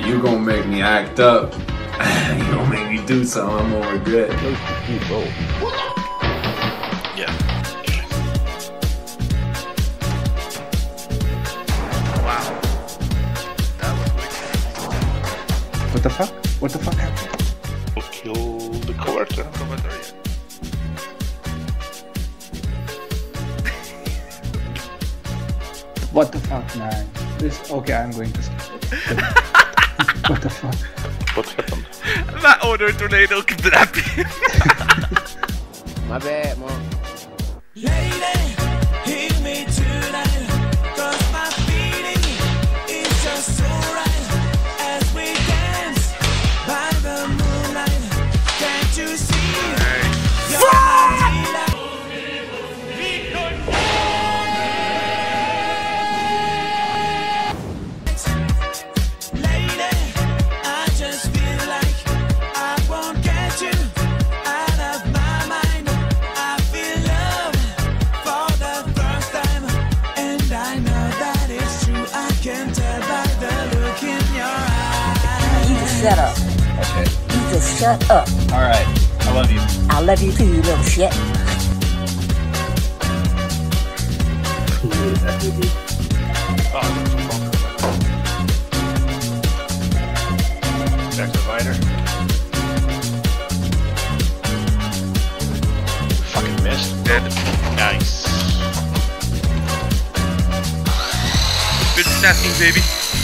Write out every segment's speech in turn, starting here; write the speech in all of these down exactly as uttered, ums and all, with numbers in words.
you gonna make me act up. You gonna make me do something I'm gonna regret. Yeah. Wow. That was wicked. What the fuck? What the fuck happened? We'll kill the coworker. What the fuck, man? This okay? I'm going to skip it. What the fuck? What happened? That order tornado kidnapped him. My bad, mom. Lady, heal me tonight, cause my feeling is just so right as we dance by the moonlight. Can't you see? You're my delight. Lady, I just feel like I won't get you out of my mind. I feel love for the first time, and I know that it's true. I can tell by the look in your eyes. You just shut up. Okay. You just shut up. All right. I love you. I love you too, you little shit. Back to Vider. Fucking missed. Dead. Nice. Good stacking, baby.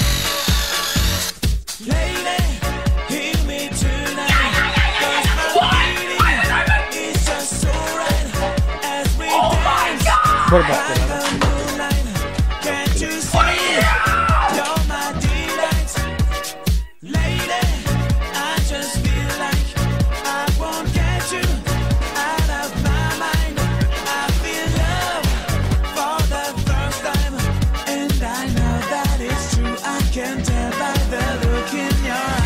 Lady, heal me tonight, cause my feeling is just so right as we dance What by about the moonlight. Can't you see? You're my delight. Lady, I just feel like I won't get you out of my mind. I feel love for the first time, and I know that it's true. I can tell by the look in your eyes.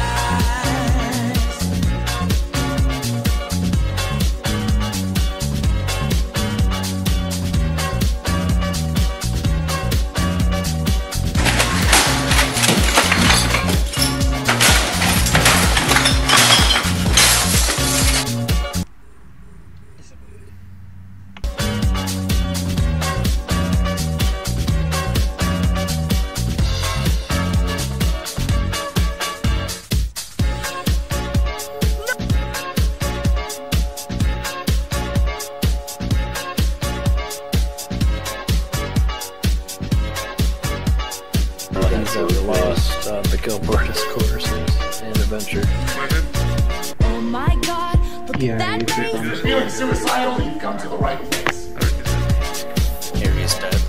So we lost uh, the Gilbertus courses and adventure. Oh my god, look Yeah, at that you too. face. You're feeling suicidal, you've come to the right place. Area's dead.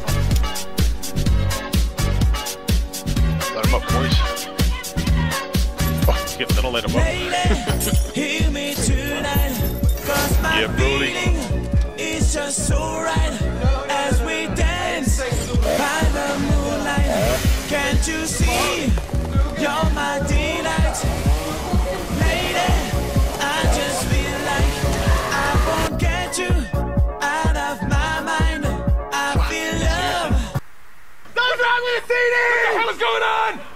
Let him up, boys. Oh, skip, that'll let him up. Heal me tonight, cause my Yeah, Brody. feeling is just so right as we dance by the moonlight. Can't you see? You're my delight. Lady, I just feel like I won't get you out of my mind. I feel love. What's wrong with the C D? What the hell is going on?